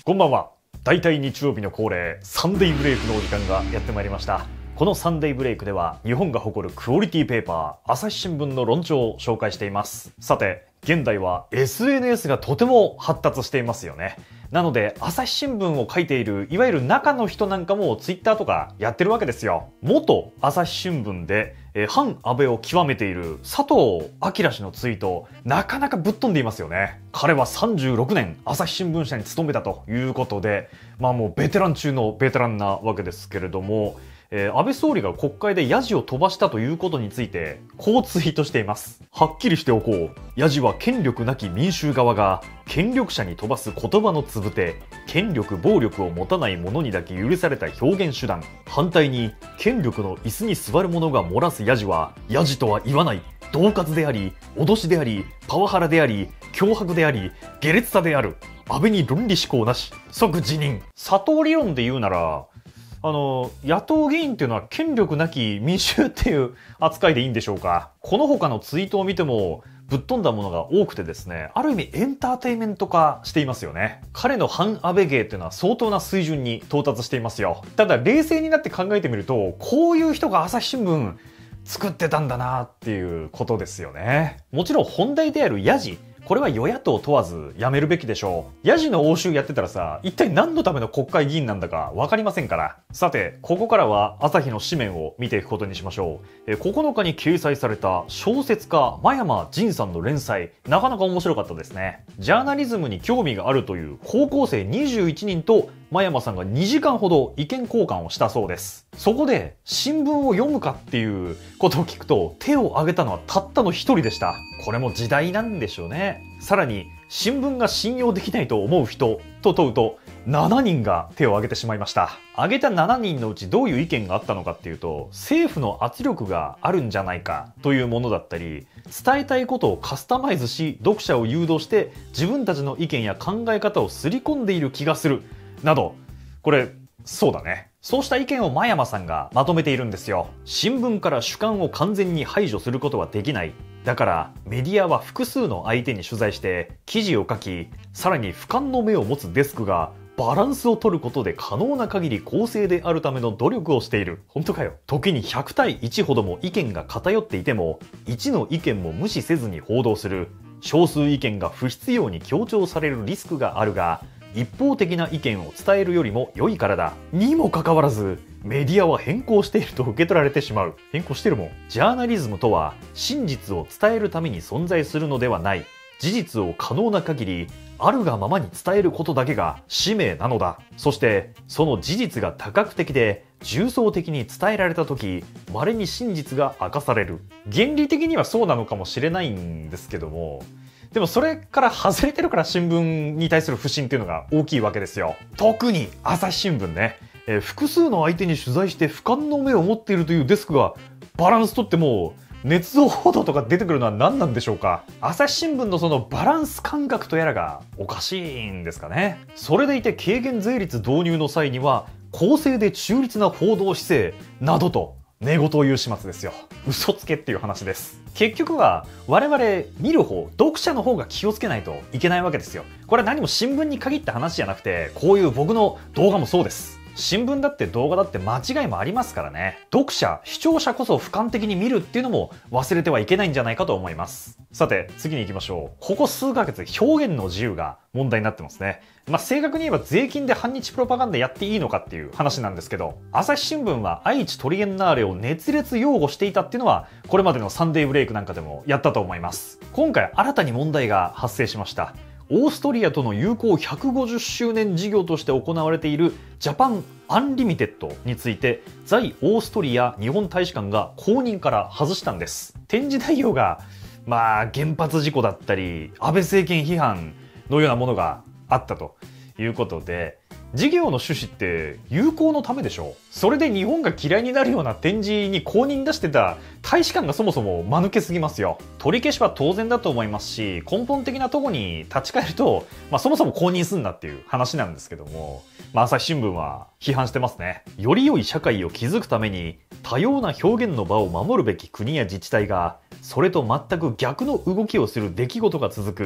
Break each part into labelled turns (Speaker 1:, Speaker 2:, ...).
Speaker 1: こんばんは。大体日曜日の恒例サンデーブレイクのお時間がやってまいりました。このサンデーブレイクでは日本が誇るクオリティペーパー朝日新聞の論調を紹介しています。さて、現代は SNS がとても発達していますよね。なので朝日新聞を書いているいわゆる中の人なんかもツイッターとかやってるわけですよ。元朝日新聞で反安倍を極めている佐藤明氏のツイート、なかなかぶっ飛んでいますよね。彼は36年朝日新聞社に勤めたということで、もうベテラン中のベテランなわけですけれども、安倍総理が国会でヤジを飛ばしたということについてこうツイートしています。はっきりしておこう。ヤジは権力なき民衆側が権力者に飛ばす言葉のつぶて、権力暴力を持たない者にだけ許された表現手段。反対に権力の椅子に座る者が漏らすヤジはヤジとは言わない、恫喝であり、脅しであり、パワハラであり、脅迫であり、下劣さである。安倍に論理思考なし、即辞任。佐藤理論で言うなら、野党議員っていうのは権力なき民衆っていう扱いでいいんでしょうか。この他のツイートを見てもぶっ飛んだものが多くてですね、ある意味エンターテインメント化していますよね。彼の反安倍芸っていうのは相当な水準に到達していますよ。ただ冷静になって考えてみると、こういう人が朝日新聞作ってたんだなっていうことですよね。もちろん本題であるヤジ、これは与野党問わずやめるべきでしょう。ヤジの応酬やってたらさ、一体何のための国会議員なんだか分かりませんから。さて、ここからは朝日の紙面を見ていくことにしましょう。9日に掲載された小説家真山仁さんの連載、なかなか面白かったですね。ジャーナリズムに興味があるという高校生21人と真山さんが2時間ほど意見交換をしたそうです。そこで新聞を読むかっていうことを聞くと、手を挙げたのはたったの1人でした。これも時代なんでしょうね。さらに、新聞が信用できないと思う人と問うと、7人が手を挙げてしまいました。挙げた7人のうちどういう意見があったのかっていうと、政府の圧力があるんじゃないかというものだったり、伝えたいことをカスタマイズし、読者を誘導して自分たちの意見や考え方をすり込んでいる気がするなど、これそうだね。そうした意見を真山さんがまとめているんですよ。新聞から主観を完全に排除することはできない。だからメディアは複数の相手に取材して記事を書き、さらに俯瞰の目を持つデスクがバランスを取ることで可能な限り公正であるための努力をしている。本当かよ。時に100対1ほども意見が偏っていても、1の意見も無視せずに報道する。少数意見が不必要に強調されるリスクがあるが、一方的な意見を伝えるよりも良いからだ。にもかかわらず、メディアは変更していると受け取られてしまう。変更してるもん。ジャーナリズムとは、真実を伝えるために存在するのではない。事実を可能な限り、あるがままに伝えることだけが使命なのだ。そして、その事実が多角的で、重層的に伝えられたとき、稀に真実が明かされる。原理的にはそうなのかもしれないんですけども、でもそれから外れてるから新聞に対する不信っていうのが大きいわけですよ。特に朝日新聞ね。複数の相手に取材して俯瞰の目を持っているというデスクがバランス取っても捏造報道とか出てくるのは何なんでしょうか。朝日新聞のそのバランス感覚とやらがおかしいんですかね。それでいて軽減税率導入の際には公正で中立な報道姿勢などと寝言を言う始末ですよ。嘘つけっていう話です。結局は我々見る方、読者の方が気をつけないといけないわけですよ。これは何も新聞に限った話じゃなくて、こういう僕の動画もそうです。新聞だって動画だって間違いもありますからね。読者、視聴者こそ俯瞰的に見るっていうのも忘れてはいけないんじゃないかと思います。さて、次に行きましょう。ここ数ヶ月表現の自由が問題になってますね。正確に言えば税金で反日プロパガンダやっていいのかっていう話なんですけど、朝日新聞は愛知トリエンナーレを熱烈擁護していたっていうのは、これまでのサンデーブレイクなんかでもやったと思います。今回新たに問題が発生しました。オーストリアとの友好150周年事業として行われているジャパンアンリミテッドについて、在オーストリア日本大使館が公認から外したんです。展示内容が原発事故だったり安倍政権批判のようなものがあったということで、事業の趣旨って友好のためでしょ。それで日本が嫌いになるような展示に公認出してた大使館がそもそも間抜けすぎますよ。取り消しは当然だと思いますし、根本的なとこに立ち返ると、そもそも公認すんなっていう話なんですけども、朝日新聞は批判してますね。より良い社会を築くために多様な表現の場を守るべき国や自治体が、それと全く逆の動きをする出来事が続く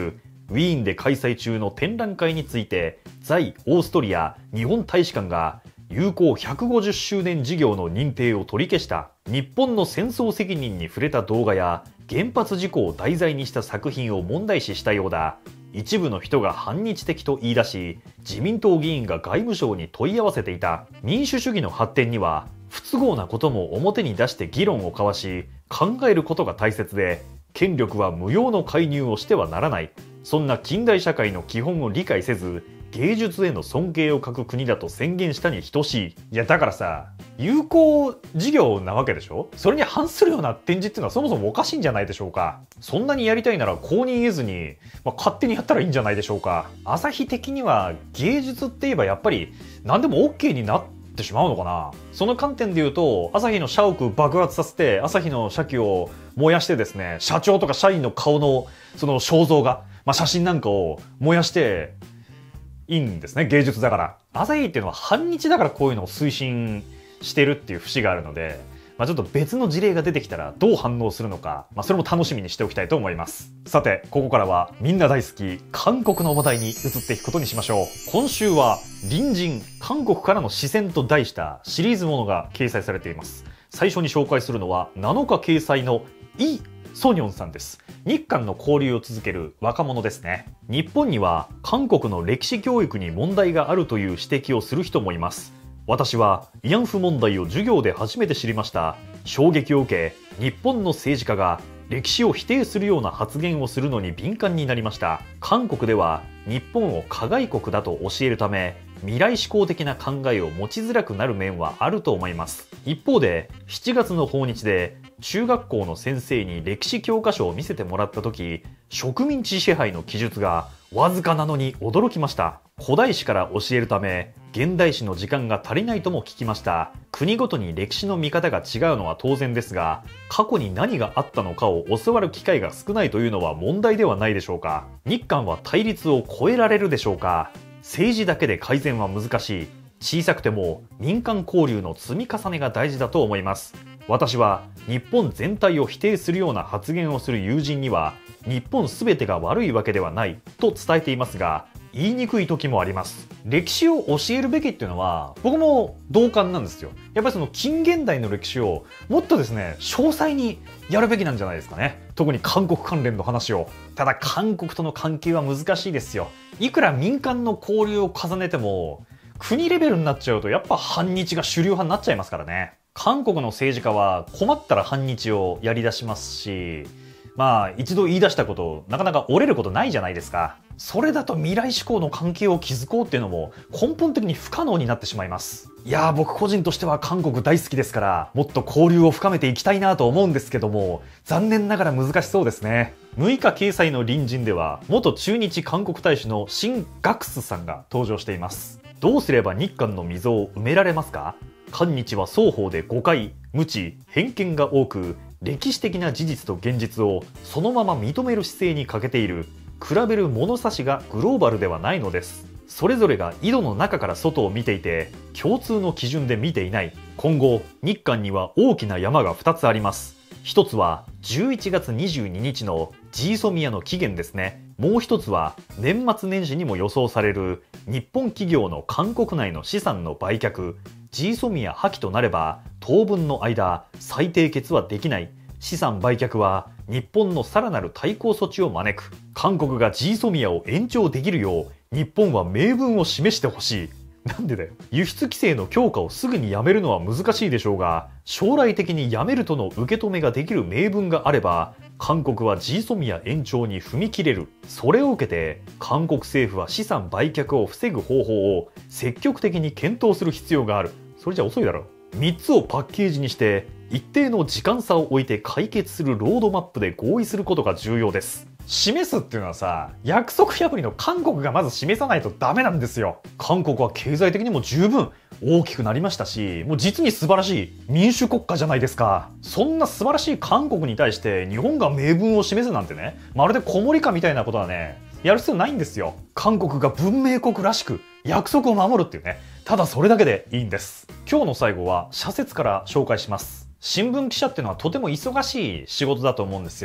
Speaker 1: ウィーンで開催中の展覧会について、在オーストリア日本大使館が友好150周年事業の認定を取り消した日本の戦争責任に触れた動画や原発事故を題材にした作品を問題視したようだ。一部の人が反日的と言い出し、自民党議員が外務省に問い合わせていた。民主主義の発展には不都合なことも表に出して議論を交わし、考えることが大切で、権力は無用の介入をしてはならない。そんな近代社会の基本を理解せず、芸術への尊敬を欠く国だと宣言したに等しい。いやだからさ、友好事業なわけでしょ。それに反するような展示っていうのはそもそもおかしいんじゃないでしょうか。そんなにやりたいなら公認得ずに、勝手にやったらいいんじゃないでしょうか。朝日的には芸術って言えばやっぱり何でも OK になってしまうのかな。その観点で言うと、朝日の社屋爆発させて、朝日の社旗を燃やしてですね、社長とか社員の顔のその肖像画、写真なんかを燃やしていいんですね。芸術だから。朝日っていうのは反日だからこういうのを推進してるっていう節があるので、ちょっと別の事例が出てきたらどう反応するのか、それも楽しみにしておきたいと思います。さて、ここからはみんな大好き韓国の話題に移っていくことにしましょう。今週は隣人韓国からの視線と題したシリーズものが掲載されています。最初に紹介するのは7日掲載のイ・ソニョンさんです。日韓の交流を続ける若者ですね。日本には韓国の歴史教育に問題があるという指摘をする人もいます。私は慰安婦問題を授業で初めて知りました。衝撃を受け、日本の政治家が歴史を否定するような発言をするのに敏感になりました。韓国では日本を加害国だと教えるため、未来志向的な考えを持ちづらくなる面はあると思います。一方で、7月の訪日で中学校の先生に歴史教科書を見せてもらった時、植民地支配の記述がわずかなのに驚きました。古代史から教えるため、現代史の時間が足りないとも聞きました。国ごとに歴史の見方が違うのは当然ですが、過去に何があったのかを教わる機会が少ないというのは問題ではないでしょうか。日韓は対立を超えられるでしょうか。政治だけで改善は難しい。小さくても民間交流の積み重ねが大事だと思います。私は日本全体を否定するような発言をする友人には、日本全てが悪いわけではないと伝えていますが、言いにくい時もあります。歴史を教えるべきっていうのは僕も同感なんですよ。やっぱりその近現代の歴史をもっとですね、詳細にやるべきなんじゃないですかね。特に韓国関連の話を。ただ韓国との関係は難しいですよ。いくら民間の交流を重ねても国レベルになっちゃうとやっぱ反日が主流派になっちゃいますからね。韓国の政治家は困ったら反日をやり出しますし、一度言い出したことなかなか折れることないじゃないですか。それだと未来志向の関係を築こうっていうのも根本的に不可能になってしまいます。いやー、僕個人としては韓国大好きですから、もっと交流を深めていきたいなと思うんですけども、残念ながら難しそうですね。6日掲載の隣人では、元駐日韓国大使のシン・ガクスさんが登場しています。どうすれば日韓の溝を埋められますか？韓日は双方で誤解、無知、偏見が多く、歴史的な事実と現実をそのまま認める姿勢に欠けている。比べる物差しがグローバルではないのです。それぞれが井戸の中から外を見ていて、共通の基準で見ていない。今後、日韓には大きな山が2つあります。一つは11月22日のジーソミアの期限ですね。もう一つは年末年始にも予想される日本企業の韓国内の資産の売却。ジーソミア破棄となれば当分の間再締結はできない。資産売却は日本のさらなる対抗措置を招く。韓国がジーソミアを延長できるよう日本は明文を示してほしい。なんでだよ。輸出規制の強化をすぐにやめるのは難しいでしょうが、将来的にやめるとの受け止めができる明文があれば、韓国はジーソミア延長に踏み切れる。それを受けて韓国政府は資産売却を防ぐ方法を積極的に検討する必要がある。それじゃ遅いだろ。3つをパッケージにして一定の時間差を置いて解決するロードマップで合意することが重要です。示すっていうのはさ、約束破りの韓国がまず示さないとダメなんですよ。韓国は経済的にも十分大きくなりましたし、もう実に素晴らしい民主国家じゃないですか。そんな素晴らしい韓国に対して日本が明文を示すなんてね、まるで子守歌みたいなことはね、やる必要ないんですよ。韓国が文明国らしく約束を守るっていうね、ただそれだけでいいんです。今日の最後は社説から紹介します。新聞記者っていうのはとても忙しい仕事だと思うんですよ。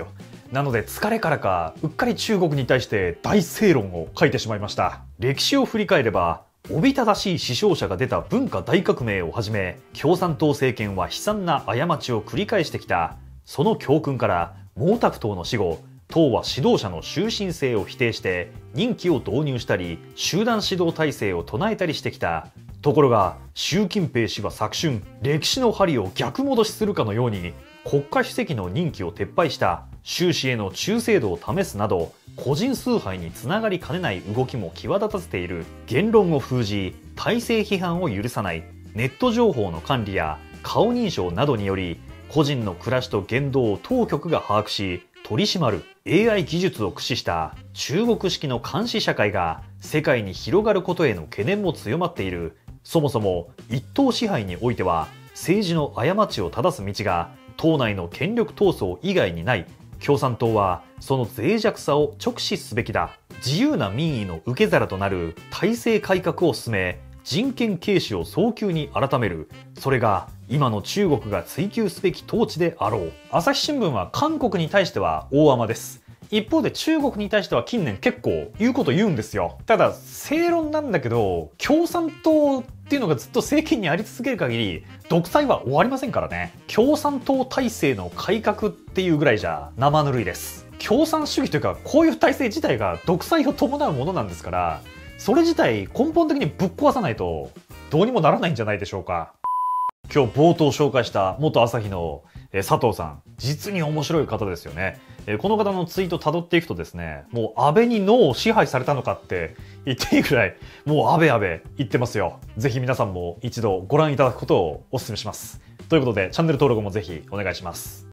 Speaker 1: なので疲れからかうっかり中国に対して大正論を書いてしまいました。歴史を振り返ればおびただしい死傷者が出た文化大革命をはじめ、共産党政権は悲惨な過ちを繰り返してきた。その教訓から毛沢東の死後、党は指導者の終身制を否定して任期を導入したり、集団指導体制を唱えたりしてきた。ところが習近平氏は昨春、歴史の針を逆戻しするかのように国家主席の任期を撤廃した。習氏への忠誠度を試すなど、個人崇拝につながりかねない動きも際立たせている。言論を封じ、体制批判を許さない。ネット情報の管理や顔認証などにより、個人の暮らしと言動を当局が把握し、取り締まる AI 技術を駆使した中国式の監視社会が世界に広がることへの懸念も強まっている。そもそも一党支配においては政治の過ちを正す道が党内の権力闘争以外にない。共産党はその脆弱さを直視すべきだ。自由な民意の受け皿となる体制改革を進め、人権軽視を早急に改める。それが今の中国が追求すべき統治であろう。朝日新聞は韓国に対しては大甘です。一方で中国に対しては近年結構言うこと言うんですよ。ただ正論なんだけど、共産党っていうのがずっと政権にあり続ける限り独裁は終わりませんからね。共産党体制の改革っていうぐらいじゃ生ぬるいです。共産主義というかこういう体制自体が独裁を伴うものなんですから、それ自体根本的にぶっ壊さないとどうにもならないんじゃないでしょうか。今日冒頭紹介した元朝日の佐藤さん、実に面白い方ですよね。この方のツイート辿っていくとですね、もう安倍に脳を支配されたのかって言っていいくらい、もう安倍言ってますよ。ぜひ皆さんも一度ご覧いただくことをお勧めします。ということでチャンネル登録もぜひお願いします。